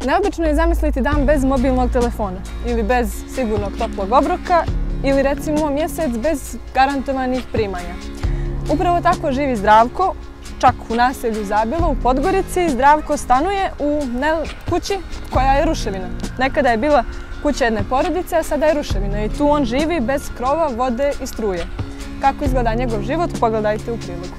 Neobično je zamisliti dan bez mobilnog telefona ili bez sigurnog toplog obroka ili recimo mjesec bez garantovanih primanja. Upravo tako živi Zdravko, čak u naselju Zabilo u Podgorici. Zdravko stanuje u kući koja je ruševina. Nekada je bila kuća jedne porodice, a sada je ruševina i tu on živi bez krova, vode i struje. Kako izgleda njegov život, pogledajte u prilogu.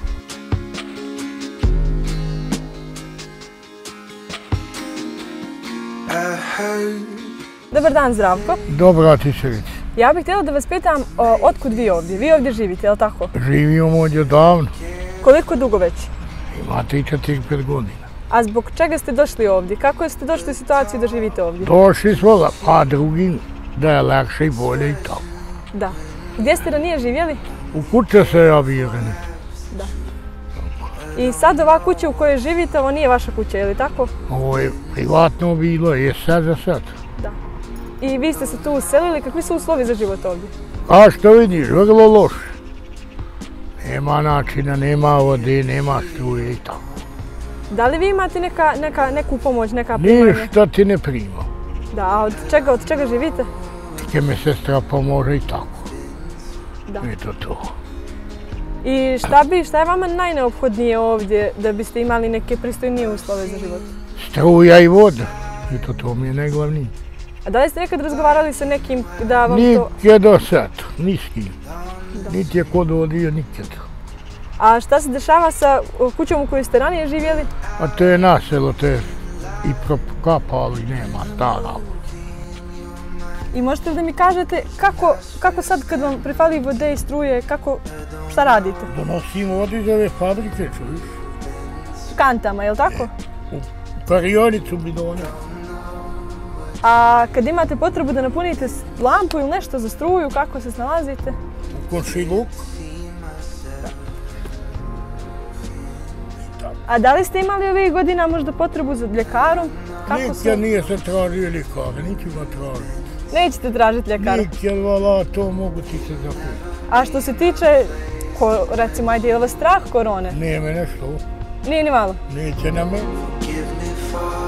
Dobar dan, Zdravko. Dobro ti se reći. Ja bih htjela da vas pitam otkud vi ovdje? Vi ovdje živite, je li tako? Živimo ovdje davno. Koliko dugo već? Ima 3-4-5 godina. A zbog čega ste došli ovdje? Kako ste došli u situaciju da živite ovdje? Došli smo pa drugim da je lakše i bolje i tako. Da. Gdje ste ranije živjeli? U kuće se ja vjerujem. Da. I sad ova kuća u kojoj živite, ovo nije vaša kuća, je li tako? Ovo je privatno bilo, je sad za sad. Da. I vi ste se tu uselili, kakvi su uslovi za život ovdje? A što vidiš, vrlo loše. Nema načina, nema vode, nema struje i tako. Da li vi imate neku pomoć, neka primanja? Ništa ti ne prima. Da, a od čega živite? Tike me sestra pomože i tako. Da. Eto to. I šta je vama najneophodnije ovdje da biste imali neke pristojnije uslove za život? Struja i voda. Eto to mi je najglavnije. A da li ste nekad razgovarali sa nekim da vam to... Nikad do sad, ni s kim. Niti je ko dovodio, nikad. A šta se dešava sa kućom u kojoj ste ranije živjeli? A to je naselo, to je i propukapalo i nema stara. I možete li da mi kažete kako sad kad vam prifali vode i struje, šta radite? Donosimo vodu iz ove fabrike, čuviš? Kantama, je li tako? U karionicu bidona. A kad imate potrebu da napunite lampu ili nešto za struju, kako se snalazite? U komšiluk. A da li ste imali ovih godina možda potrebu za ljekarom? Nikad nije se tražio ljekara, niti ga tražiti. Nećete tražiti ljekara? Nikad, vala, to mogu ti se zapustiti. A što se tiče, recimo, ajde, je li vas strah korone? Nije me nešto. Nije ni malo? Neće na mene.